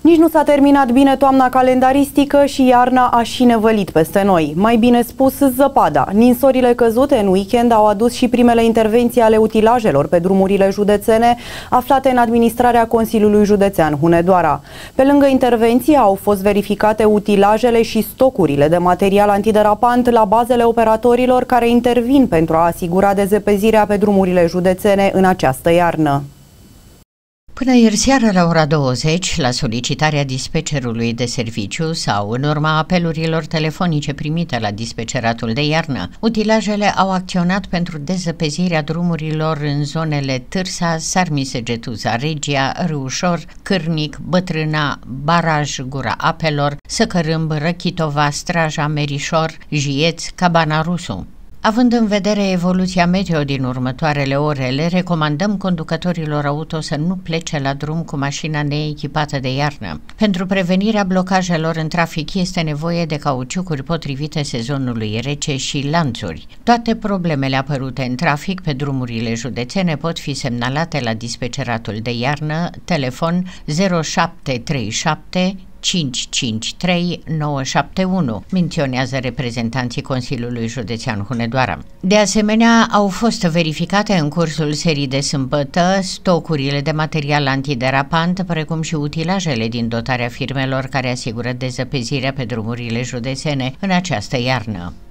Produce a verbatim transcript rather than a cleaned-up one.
Nici nu s-a terminat bine toamna calendaristică și iarna a și nevălit peste noi. Mai bine spus, zăpada. Ninsorile căzute în weekend au adus și primele intervenții ale utilajelor pe drumurile județene aflate în administrarea Consiliului Județean Hunedoara. Pe lângă intervenții au fost verificate utilajele și stocurile de material antiderapant la bazele operatorilor care intervin pentru a asigura dezăpezirea pe drumurile județene în această iarnă. Până ieri seară la ora douăzeci, la solicitarea dispecerului de serviciu sau în urma apelurilor telefonice primite la dispeceratul de iarnă, utilajele au acționat pentru dezăpezirea drumurilor în zonele Târsa, Sarmisegetuza, Regia, Râușor, Cârnic, Bătrâna, Baraj, Gura Apelor, Săcărâmb, Răchitova, Straja, Merișor, Jieț, Cabana Rusu. Având în vedere evoluția meteo din următoarele ore, le recomandăm conducătorilor auto să nu plece la drum cu mașina neechipată de iarnă. Pentru prevenirea blocajelor în trafic este nevoie de cauciucuri potrivite sezonului rece și lanțuri. Toate problemele apărute în trafic pe drumurile județene pot fi semnalate la dispeceratul de iarnă, telefon zero șapte trei șapte cinci cinci trei nouă șapte unu, menționează reprezentanții Consiliului Județean Hunedoara. De asemenea, au fost verificate în cursul serii de sâmbătă stocurile de material antiderapant, precum și utilajele din dotarea firmelor care asigură dezăpezirea pe drumurile județene în această iarnă.